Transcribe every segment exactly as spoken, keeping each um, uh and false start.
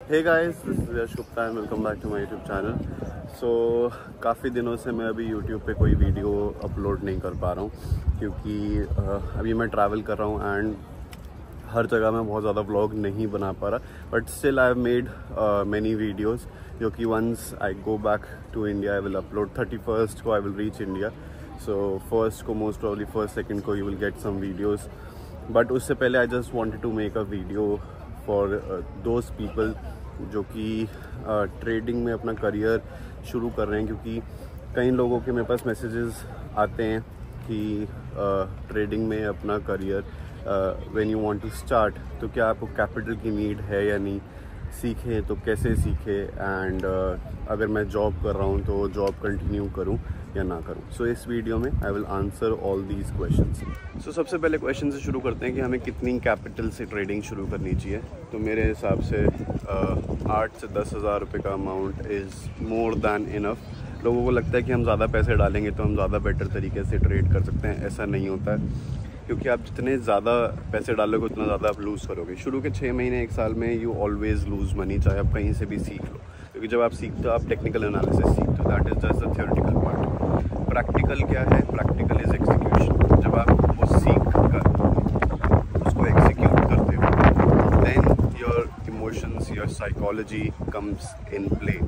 Hey guys, this is Yash Gupta and welcome back to my YouTube channel. So काफ़ी दिनों से मैं अभी यूट्यूब पे कोई वीडियो अपलोड नहीं कर पा रहा हूँ क्योंकि uh, अभी मैं ट्रैवल कर रहा हूँ एंड हर जगह मैं बहुत ज़्यादा व्लॉग नहीं बना पा रहा। But still I have made many videos जो कि once I go back to India I will upload. Thirty first को I will reach India, so first को मोस्ट प्रॉब्ली फर्स्ट सेकेंड को you will get some videos. But उससे पहले I just wanted to make a video for those people जो कि trading uh, में अपना career शुरू कर रहे हैं, क्योंकि कई लोगों के मेरे पास मैसेजेस आते हैं कि ट्रेडिंग uh, में अपना career when you want to start, तो क्या आपको कैपिटल की नीड है या नहीं, सीखें तो कैसे सीखें, एंड uh, अगर मैं जॉब कर रहा हूँ तो जॉब कंटिन्यू करूँ या ना करूँ। सो so, इस वीडियो में I will answer all these questions. So सबसे पहले क्वेश्चन से शुरू करते हैं कि हमें कितनी कैपिटल से ट्रेडिंग शुरू करनी चाहिए। तो मेरे हिसाब से आठ से दस हज़ार रुपये का amount is more than enough. लोगों को लगता है कि हम ज़्यादा पैसे डालेंगे तो हम ज़्यादा बेटर तरीके से ट्रेड कर सकते हैं। ऐसा नहीं होता है, क्योंकि आप जितने ज़्यादा पैसे डालोगे उतना ज़्यादा आप लूज़ करोगे। शुरू के छः महीने एक साल में यू ऑलवेज़ लूज़ मनी, चाहे आप कहीं से भी सीख लो, क्योंकि जब आप सीखते हो आप टेक्निकल एनालिसिस सीखते हो, that is just the theoretical part. Practical क्या है? Practical is execution. जब आप वो सीख कर उसको एग्जीक्यूट करते हो, then your emotions, your psychology comes in play,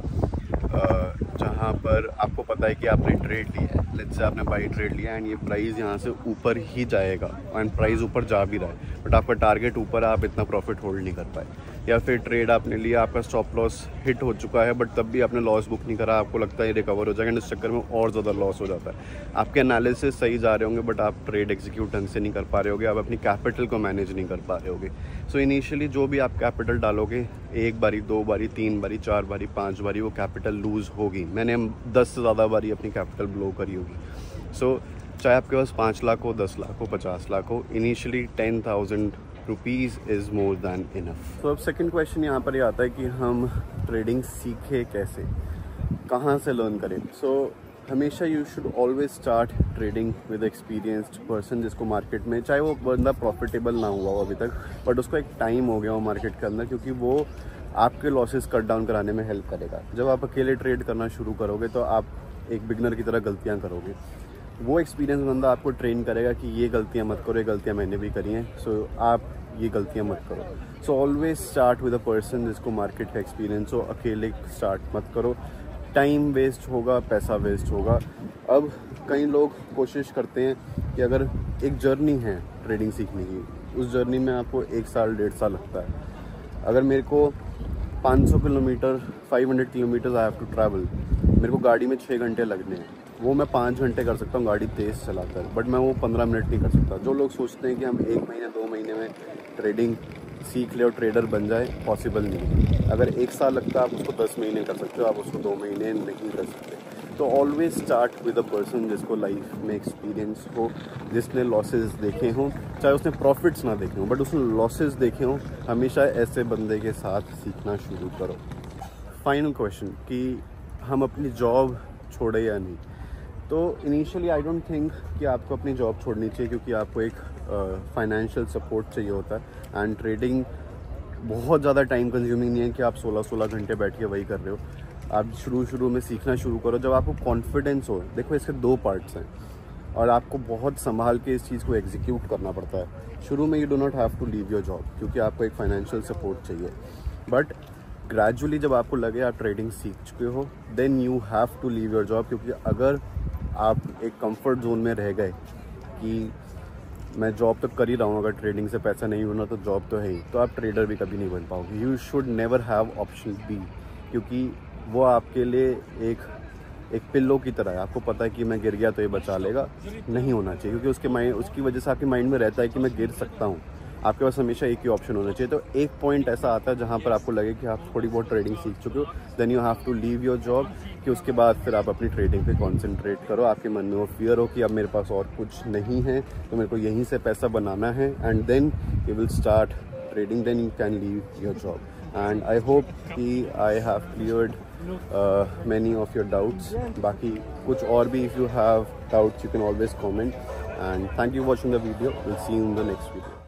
जहाँ पर आपको पता है कि आपने ट्रेड लिया है, लेट्स से आपने बाई ट्रेड लिया एंड ये प्राइस यहाँ से ऊपर ही जाएगा एंड प्राइस ऊपर जा भी रहा है, बट आपका टारगेट ऊपर है, आप इतना प्रॉफिट होल्ड नहीं कर पाए। या फिर ट्रेड आपने लिया, आपका स्टॉप लॉस हिट हो चुका है बट तब भी आपने लॉस बुक नहीं करा, आपको लगता है रिकवर हो जाएगा, इस चक्कर में और ज़्यादा लॉस हो जाता है। आपके एनालिसिस सही जा रहे होंगे बट आप ट्रेड एग्जीक्यूट ढंग से नहीं कर पा रहे होगे, आप अपनी कैपिटल को मैनेज नहीं कर पा रहे होगे। सो इनिशियली जो भी आप कैपिटल डालोगे, एक बारी, दो बारी, तीन बारी, चार बारी, पाँच बारी, वो कैपिटल लूज़ होगी। मैंने दस से ज़्यादा बारी अपनी कैपिटल ब्लो करी होगी। सो so, चाहे आपके पास पाँच लाख हो, दस लाख हो, पचास लाख हो, initially ten thousand rupees is more than enough. तो अब सेकंड क्वेश्चन यहाँ पर ये आता है कि हम ट्रेडिंग सीखें कैसे, कहाँ से लर्न करें। सो so, हमेशा you should always start trading with experienced person, जिसको मार्केट में, चाहे वो बंदा प्रॉफिटेबल ना हुआ हो अभी तक, बट उसको एक टाइम हो गया हो मार्केट के अंदर, क्योंकि वो आपके लॉसेस कट डाउन कराने में हेल्प करेगा। जब आप अकेले ट्रेड करना शुरू करोगे तो आप एक बिगनर की तरह गलतियाँ करोगे। वो एक्सपीरियंस बंदा आपको ट्रेन करेगा कि ये गलतियाँ मत करो, ये गलतियाँ मैंने भी करी हैं, सो so, आप ये गलतियाँ मत करो। So always start with a person जिसको मार्केट का एक्सपीरियंस हो। अकेले स्टार्ट मत करो, टाइम वेस्ट होगा, पैसा वेस्ट होगा। अब कई लोग कोशिश करते हैं कि अगर एक जर्नी है ट्रेडिंग सीखने की, उस जर्नी में आपको एक साल डेढ़ साल लगता है। अगर मेरे को पाँच सौ किलोमीटर पाँच सौ kilometre I have to travel, मेरे को गाड़ी में छः घंटे लगने हैं, वो मैं पाँच घंटे कर सकता हूँ गाड़ी तेज़ चलाकर, बट मैं वो पंद्रह मिनट नहीं कर सकता। जो लोग सोचते हैं कि हम एक महीने दो महीने में ट्रेडिंग सीख ले और ट्रेडर बन जाए, पॉसिबल नहीं है। अगर एक साल लगता है आप उसको दस महीने कर सकते हो, आप उसको दो महीने नहीं कर सकते। तो always start with a person जिसको लाइफ में एक्सपीरियंस हो, जिसने लॉसेस देखे हों, चाहे उसने प्रॉफिट्स ना देखे हों बट उसने लॉसेस देखे हों। हमेशा ऐसे बंदे के साथ सीखना शुरू करो। फाइनल क्वेश्चन कि हम अपनी जॉब छोड़े या नहीं। तो इनिशियली आई डोंट थिंक कि आपको अपनी जॉब छोड़नी चाहिए, क्योंकि आपको एक फाइनेंशियल uh, सपोर्ट चाहिए होता है एंड ट्रेडिंग बहुत ज़्यादा टाइम कंज्यूमिंग नहीं है कि आप सोलह सोलह घंटे बैठ के वही कर रहे हो। आप शुरू शुरू में सीखना शुरू करो जब आपको कॉन्फिडेंस हो। देखो, इसके दो पार्ट्स हैं और आपको बहुत संभाल के इस चीज़ को एग्जीक्यूट करना पड़ता है। शुरू में you do not have to leave your job, क्योंकि आपको एक फाइनेंशियल सपोर्ट चाहिए, बट ग्रेजुअली जब आपको लगे आप ट्रेडिंग सीख चुके हो, then you have to leave your job. क्योंकि अगर आप एक कंफर्ट जोन में रह गए कि मैं जॉब तो कर ही रहा हूँ, अगर ट्रेडिंग से पैसा नहीं होना तो जॉब तो है ही, तो आप ट्रेडर भी कभी नहीं बन पाओगे। You should never have option B, क्योंकि वो आपके लिए एक एक पिल्लो की तरह है। आपको पता है कि मैं गिर गया तो ये बचा लेगा, नहीं होना चाहिए, क्योंकि उसके माइंड उसकी वजह से आपके माइंड में रहता है कि मैं गिर सकता हूँ। आपके पास हमेशा एक ही ऑप्शन होना चाहिए। तो एक पॉइंट ऐसा आता है जहाँ पर आपको लगे कि आप थोड़ी बहुत ट्रेडिंग सीख चुके हो, then you have to leave your job, कि उसके बाद फिर आप अपनी ट्रेडिंग पे कंसंट्रेट करो। आपके मन में वो फियर हो कि अब मेरे पास और कुछ नहीं है, तो मेरे को यहीं से पैसा बनाना है, and then you will start trading, then you can leave your job. And I hope कि I have cleared many of your doubts. बाकी कुछ और भी if you have doubts you can always comment, and thank you watching the video. Will see you in the next video.